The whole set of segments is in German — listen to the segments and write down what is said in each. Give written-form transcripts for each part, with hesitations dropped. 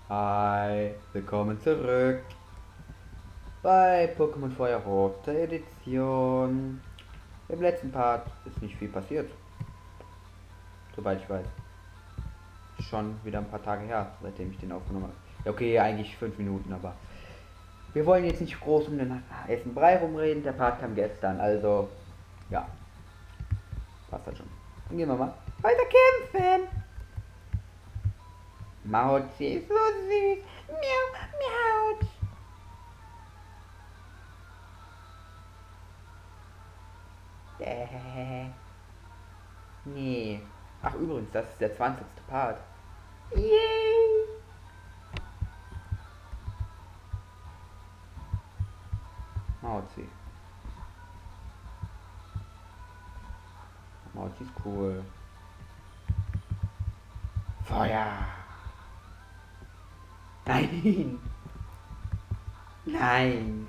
Hi, willkommen zurück bei Pokémon Feuer Rote Edition. Im letzten Part ist nicht viel passiert, soweit ich weiß. Schon wieder ein paar Tage her, seitdem ich den aufgenommen habe. Ja, okay, eigentlich 5 Minuten, aber wir wollen jetzt nicht groß um den heißen Brei rumreden. Der Part kam gestern, also ja, passt halt schon. Dann gehen wir mal weiter kämpfen. Mauzi ist so süß. Miau, miau. Nee. Ach übrigens, das ist der 20. Part. Yay! Mauzi. Mauzi ist cool. Feuer! Nein! Nein!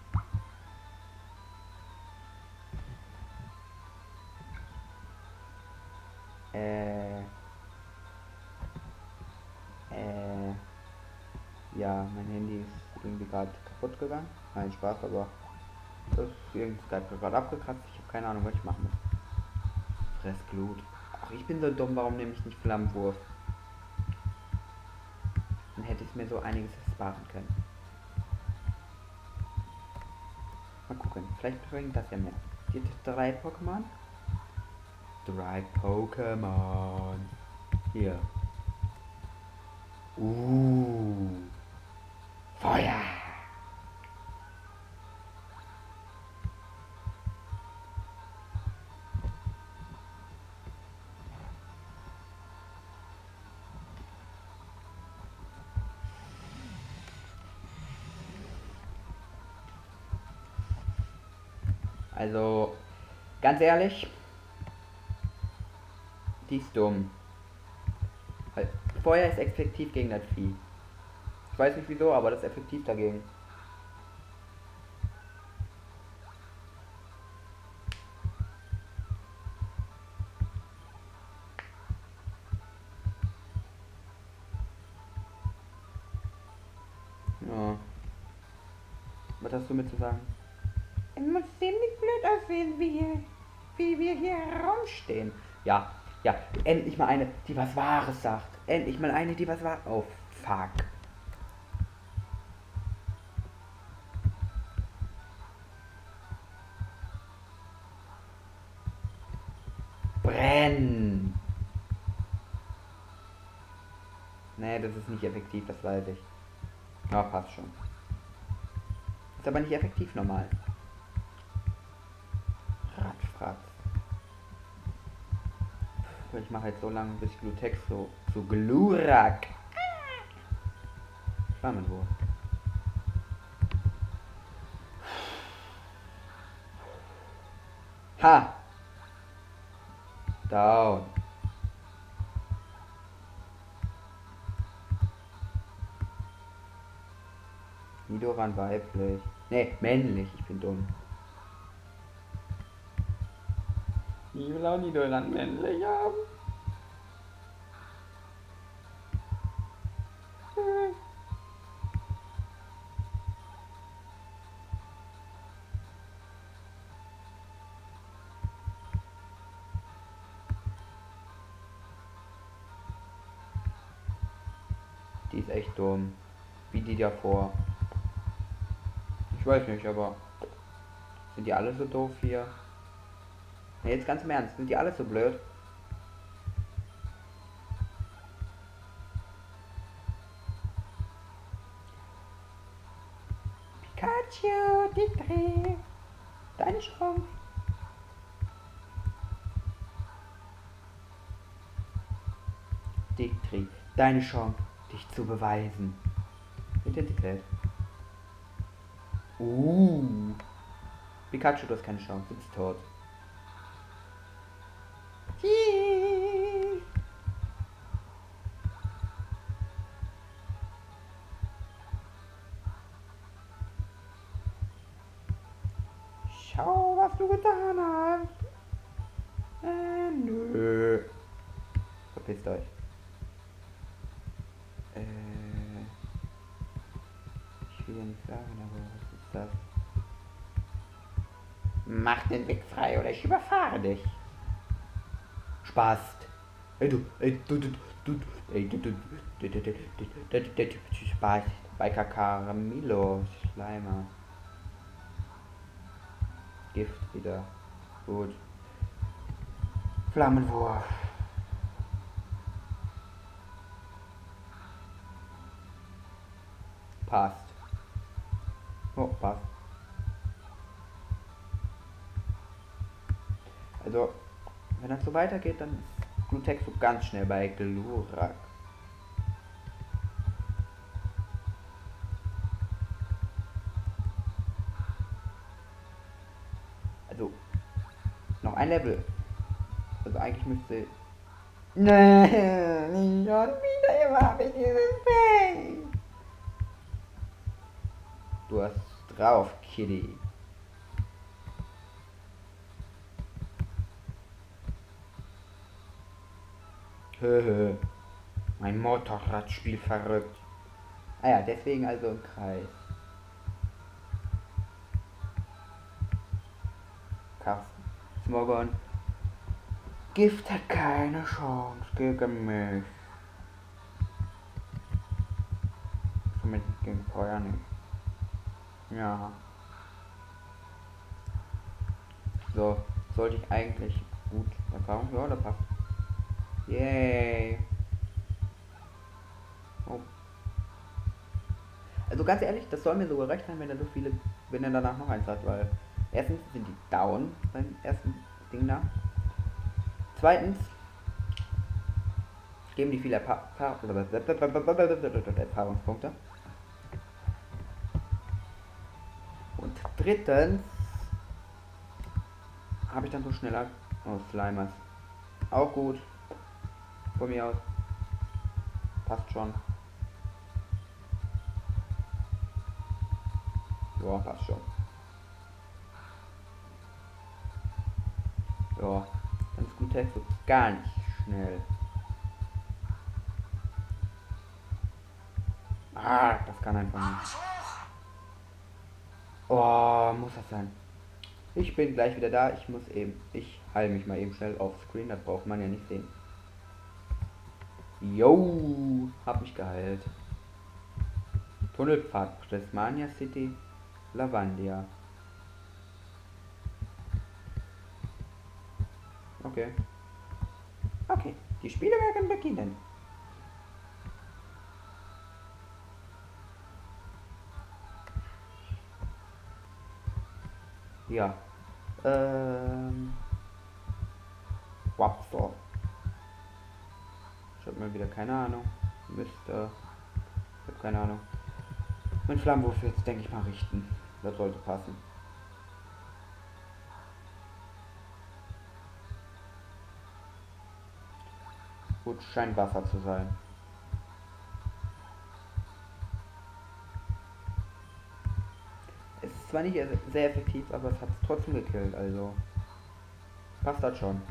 Äh. Äh. Ja, mein Handy ist irgendwie gerade kaputt gegangen. Nein, Spaß, aber das ist irgendwie gerade abgekratzt. Ich habe keine Ahnung, was ich machen muss. Fressglut. Ach, ich bin so dumm, warum nehme ich nicht Flammenwurf? Dann hätte ich mir so einiges sparen können. Mal gucken, vielleicht bringt das ja mehr. Gibt es 3 Pokémon? 3 Pokémon. Hier. Feuer! Also, ganz ehrlich, die ist dumm. Weil Feuer ist effektiv gegen das Vieh. Ich weiß nicht wieso, aber das ist effektiv dagegen. Ja. Was hast du mir zu sagen? Es muss ziemlich blöd aussehen, wie wir hier herumstehen. Ja, ja, endlich mal eine, die was Wahres sagt. Endlich mal eine, die was Wahres. Oh, fuck. Brenn! Nee, das ist nicht effektiv, das weiß ich. Ja, passt schon. Ist aber nicht effektiv normal. Ratfratz. Ich mache jetzt so lange, bis Glutex so Glurak. Flammenwurf. Ha! Down. Nidoran weiblich. Ne, männlich, ich bin dumm. Ich will auch Nidoran männlich haben. Die ist echt dumm. Wie die davor. Ich weiß nicht, aber sind die alle so doof hier? Ne, jetzt ganz im Ernst, sind die alle so blöd? Pikachu, die Dreh. Deine Chance. Diktri, deine Chance, dich zu beweisen. Wird integriert. Pikachu, du hast keine Chance, du bist tot. Schau, was du getan hast. Nö. Verpisst euch. ja nicht sagen, aber was ist das? Mach den Weg frei oder ich überfahre dich. Spaß. Ey du, ey der Typ Spaß. Bei Caramillo, Schleimer. Gift wieder. Gut. Flammenwurf. Passt. Oh, passt. Also, wenn das so weitergeht, dann ist Glutexo ganz schnell bei Glurak. Also, noch ein Level. Also eigentlich müsste... Nein, nicht schon wieder immer habe ich dieses Pain. Du hast drauf, Kitty. Höhö. Mein Motorradspiel verrückt. Ah ja, deswegen also im Kreis. Carsten. Smogon. Gift hat keine Chance gegen mich. Zumindest gegen Feuer nicht. Ja. So, sollte ich eigentlich gut Erfahrung? Ja, da passt. Yay. Oh. Also ganz ehrlich, das soll mir sogar recht sein, wenn er so viele, wenn er danach noch eins hat, weil erstens sind die down beim ersten Ding da. Zweitens geben die viele Erfahrungspunkte. Und drittens habe ich dann so schneller Slimers. Auch gut. Von mir aus. Passt schon. Ja, passt schon. Ja, dann ist gut Text so ganz schnell. Ah, das kann einfach nicht. Oh, muss das sein. Ich bin gleich wieder da. Ich heile mich mal eben schnell auf Screen. Das braucht man ja nicht sehen. Yo, hab mich geheilt. Tunnelpfad, Prismania City, Lavandia. Okay. Okay, die Spiele werden beginnen. Ja. Wapsor. Ich hab mal wieder keine Ahnung. Mister. Ich hab keine Ahnung. Mein Flammenwurf jetzt denke ich mal richten. Das sollte passen. Gut, scheint Wasser zu sein. Es ist zwar nicht sehr effektiv, aber es hat es trotzdem gekillt, also passt das schon.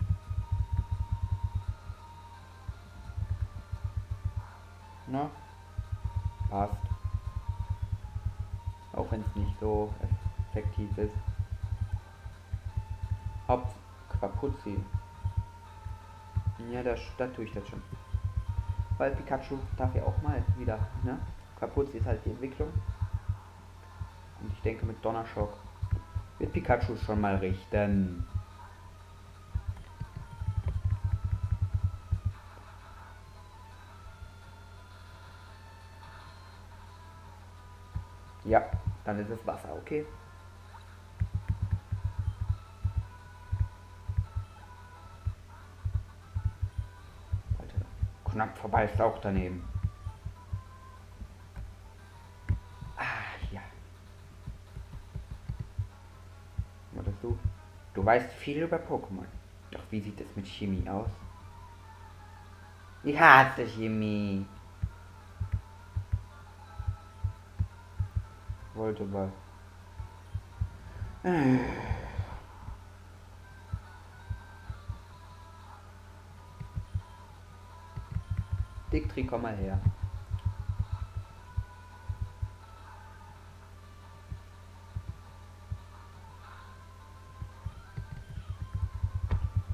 Na? Passt. Auch wenn es nicht so effektiv ist. Haupt Quapuzzi. Ja, da tue ich das schon. Weil Pikachu darf ja auch mal wieder, ne? Quapuzzi ist halt die Entwicklung. Und ich denke, mit Donnerschock wird Pikachu schon mal richten. Ja, dann ist es Wasser, okay? Alter, knapp vorbei ist auch daneben. Ah, ja. Oder du? Du weißt viel über Pokémon. Doch wie sieht es mit Chemie aus? Ich hasse Chemie. Wollte mal. Dicktri, komm mal her.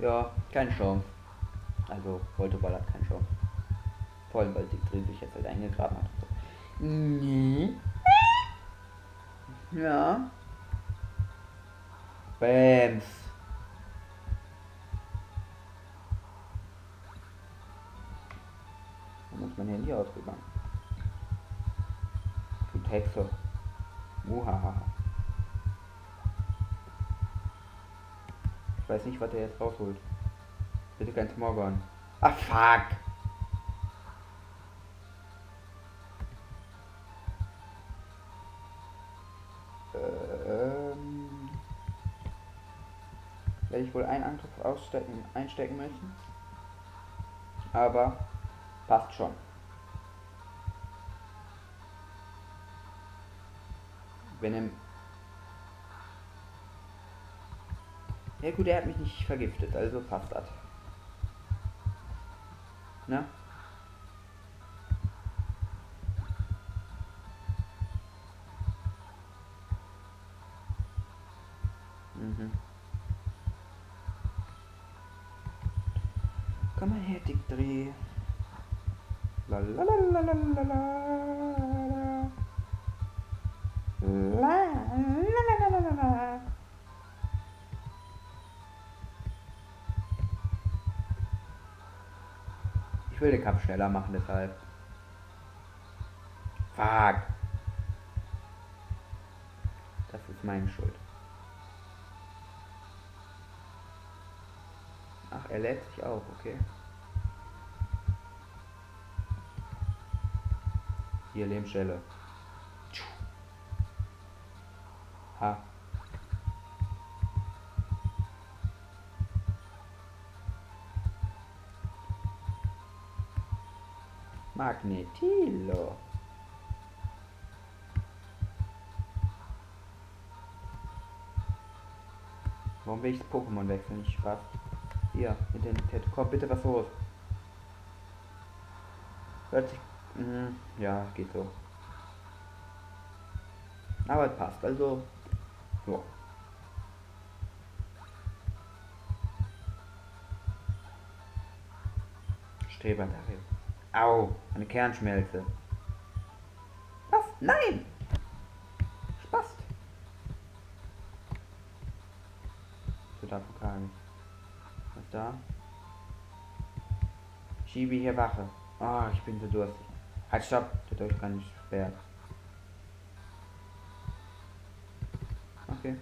Ja, keine Chance. Also, Voltoball hat keine Chance. Vor allem, weil die sich jetzt halt eingegraben hat. Nee. Ja. Bams. Warum ist mein Handy ausgegangen? Du Hexe. Muhaha. Ich weiß nicht, was er jetzt rausholt. Bitte kein Smorgon. Ah, fuck. Werde ich wohl einen Angriff einstecken müssen. Aber passt schon. Wenn er... Ja gut, er hat mich nicht vergiftet, also passt das. Ne? Mhm. Komm mal her, Dick-Dreh. Lalalalalalala. Lalalala. Ich will den Kampf schneller machen, deshalb. Fuck. Das ist meine Schuld. Ach, er lädt sich auch, okay. Hier, Lebensstelle. Ha. Magnetilo. Warum will ich das Pokémon wechseln? Nicht Spaß. Hier, Identität. Komm, bitte was los. Hört sich... ja, geht so. Aber es passt, also... Ja. Streber darin. Au, eine Kernschmelze. Was? Nein! Spaß. So, da gar nicht. Was da? Schiebe hier Wache. Oh, ich bin so durstig. Halt, stopp. Der Durchgang ist gesperrt. Okay.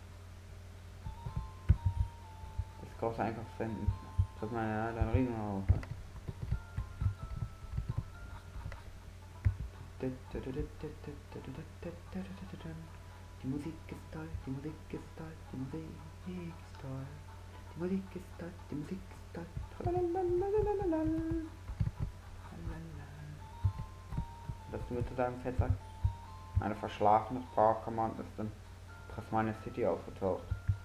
Das große Einkaufszentrum. Drück mal ja, dann Riesen auf. Die Musik ist toll, die Musik ist toll, die Musik ist toll. Die Musik ist toll, die Musik ist toll. Was du mir zu sagen, Fettsack? Ein verschlafenes Pokémon ist in Prismania City aufgetaucht.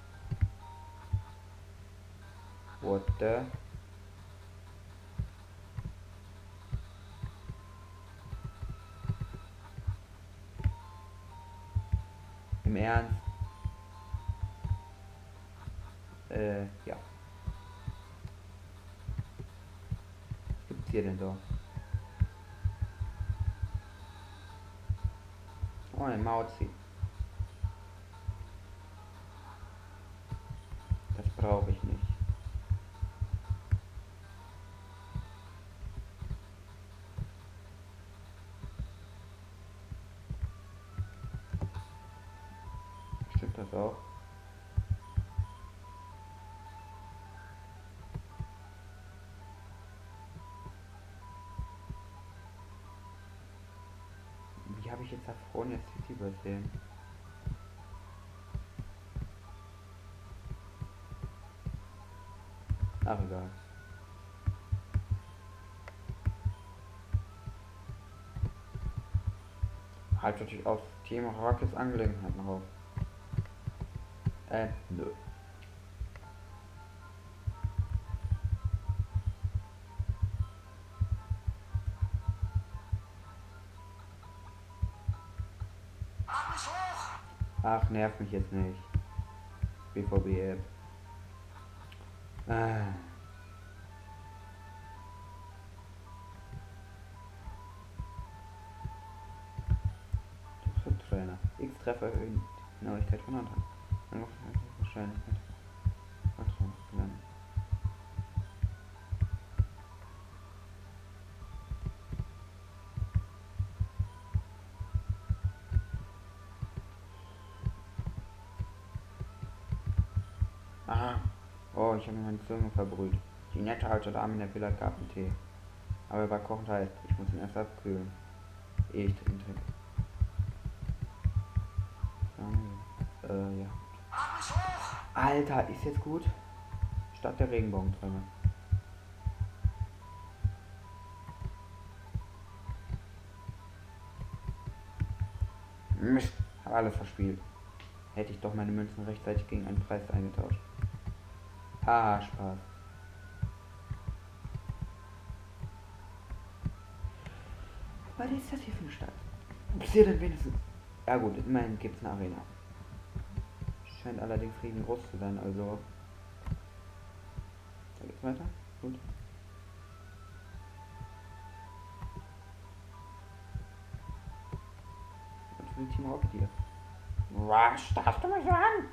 What the? Im Ernst? Ja. Was gibt's hier denn so? Oh, ein Mauzi. Das brauche ich nicht. Stimmt das auch? Wie habe ich jetzt Afronia City übersehen? Ach, egal. Halt natürlich auf Thema Rockets Angelegenheiten auf. Nö. Ach, nerv mich jetzt nicht. BVB-App. Ah. Trainer. X-Treffer erhöhen die Genauigkeit von Antrag. Wahrscheinlichkeit. Ah. Oh, ich habe mir meine Zunge verbrüht. Die nette alte Dame in der Villa gab mir Tee. Aber er war kochend heiß. Ich muss ihn erst abkühlen. Ehe ich ihn trinke. Ja. Alter, ist jetzt gut? Statt der Regenbogenträume. Mist, hab alles verspielt. Hätte ich doch meine Münzen rechtzeitig gegen einen Preis eingetauscht. Haha, Spaß. Was ist das hier für eine Stadt? Passiert denn wenigstens? Ja gut, immerhin gibt's eine Arena. Scheint allerdings riesengroß zu sein, also... Da geht's weiter. Gut. Und will Team Rocket hier. Was starrst du mich so an?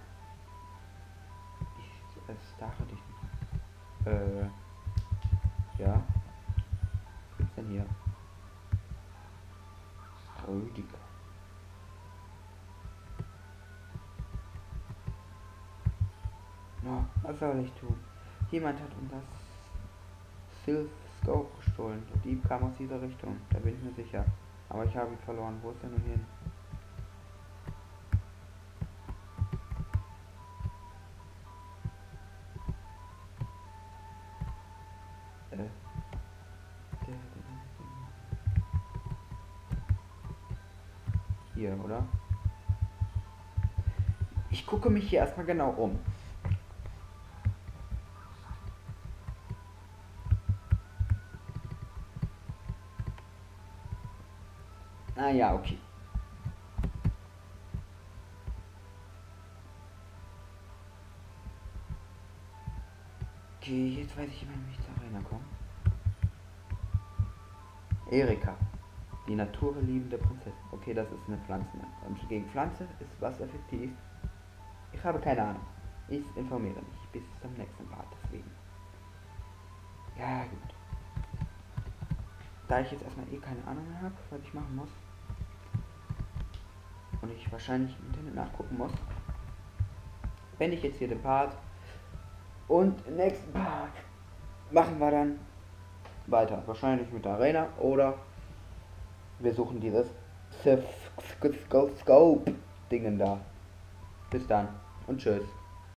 Ich starre dich nicht. Ja. Was gibt's denn hier? Rüdiger. No, was soll ich tun? Jemand hat uns das Sylph Scope gestohlen. Der Dieb kam aus dieser Richtung, da bin ich mir sicher. Aber ich habe ihn verloren. Wo ist er nun hin? Hier, oder? Ich gucke mich hier erstmal genau um. Ah ja, okay. Okay, jetzt weiß ich, wie ich zur Arena komme. Erika, die naturliebende Prinzessin. Okay, das ist eine Pflanze. Und gegen Pflanze ist was effektiv? Ich habe keine Ahnung. Ich informiere mich bis zum nächsten Part, deswegen. Ja, gut. Da ich jetzt erstmal keine Ahnung mehr habe, was ich machen muss, und ich wahrscheinlich im Internet nachgucken muss, wenn ich jetzt hier den Part und im nächsten Part machen wir dann weiter. Wahrscheinlich mit der Arena oder wir suchen dieses Scope Dingen da. Bis dann und tschüss.